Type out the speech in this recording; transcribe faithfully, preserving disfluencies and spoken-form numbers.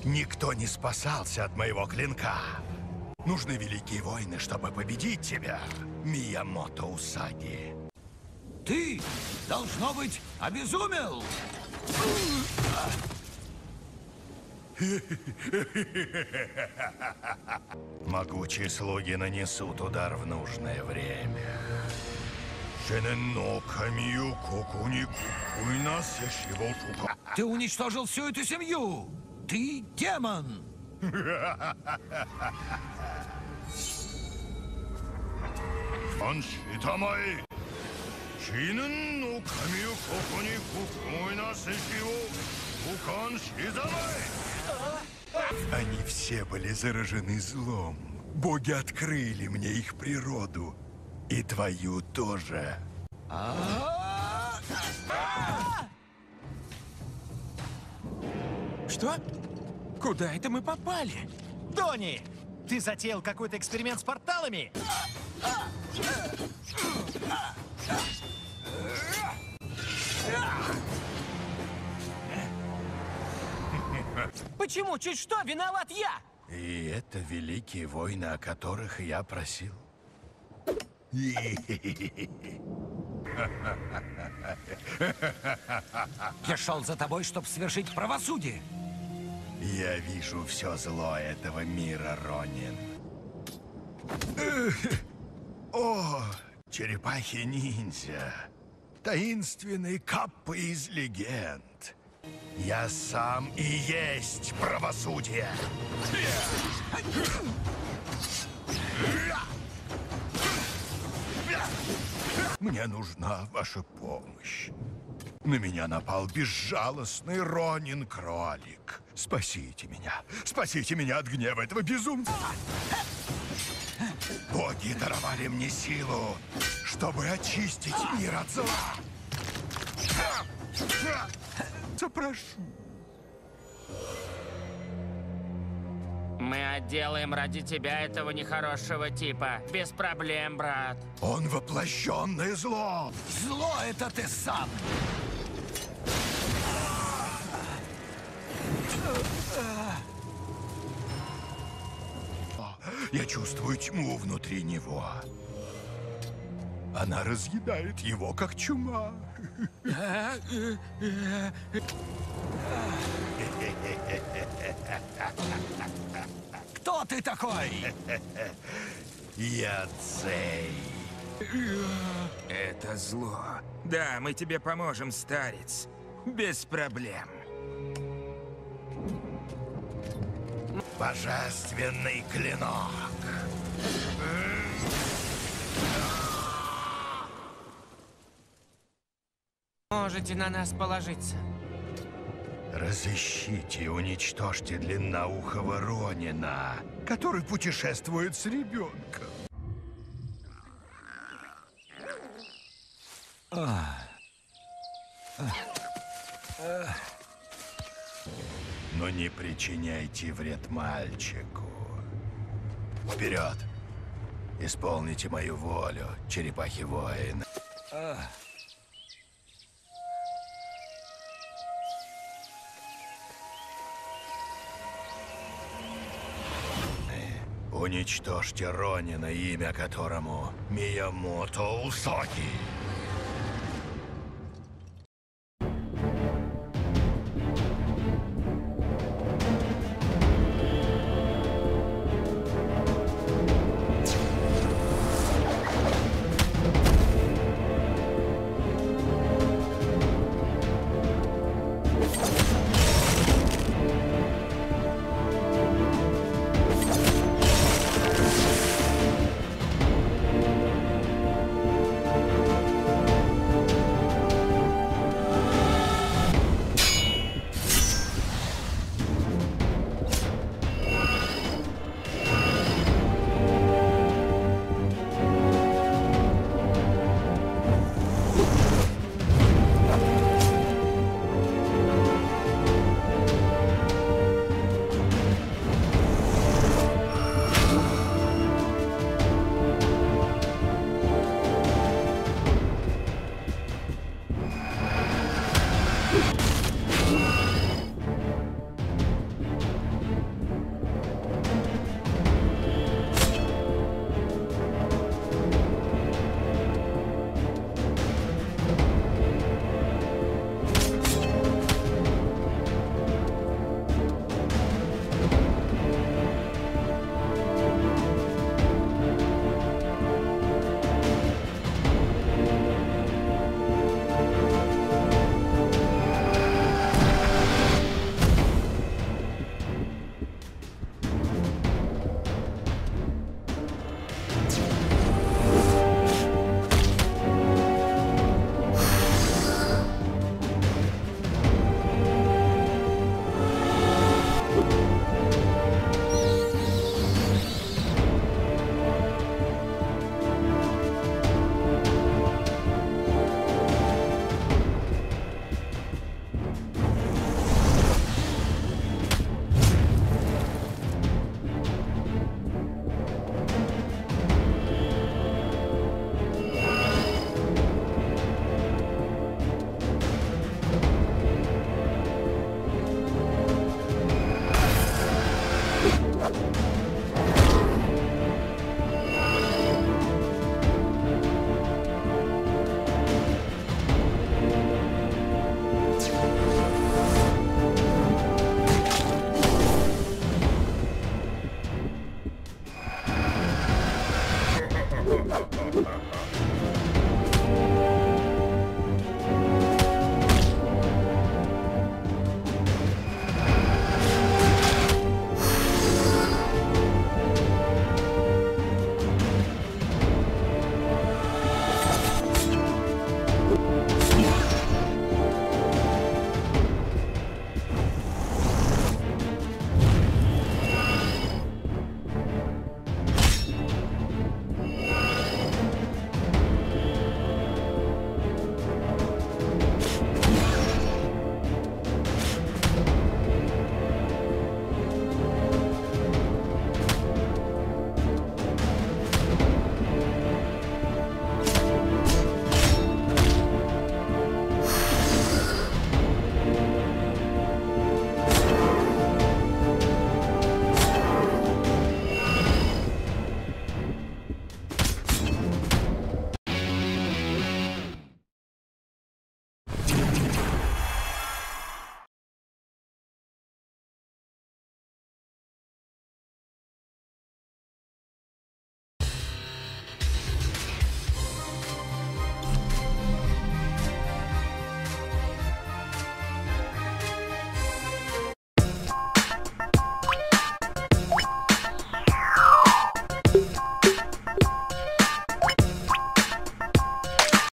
Никто не спасался от моего клинка. Нужны великие войны, чтобы победить тебя, Миямото Усаги. Ты, должно быть, обезумел! Могучие слуги нанесут удар в нужное время. Ты уничтожил всю эту семью! Ты демон! Они все были заражены злом. Боги открыли мне их природу. И твою тоже. Что? Куда это мы попали? Тони, ты затеял какой-то эксперимент с порталами? Почему? Чуть что, виноват я! И это великие войны, о которых я просил. Я шел за тобой, чтобы свершить правосудие. Я вижу все зло этого мира, Ронин. О, черепахи-ниндзя. Таинственные каппы из легенд. Я сам и есть правосудие. Мне нужна ваша помощь. На меня напал безжалостный Ронин-кролик. Спасите меня. Спасите меня от гнева этого безумца. Боги даровали мне силу, чтобы очистить мир от зла. Запрошу. Мы отделаем ради тебя этого нехорошего типа. Без проблем, брат. Он воплощенное зло. Зло — это ты сам. Я чувствую тьму внутри него. Она разъедает его, как чума. Кто ты такой? Я Цей. Это зло. Да, мы тебе поможем, старец. Без проблем. Божественный клинок. Можете на нас положиться. Разыщите и уничтожьте длинноухого Ронина, который путешествует с ребенком. Но не причиняйте вред мальчику. Вперед! Исполните мою волю, черепахи-воин. Уничтожьте Ронина, имя которому Миямото Усаги.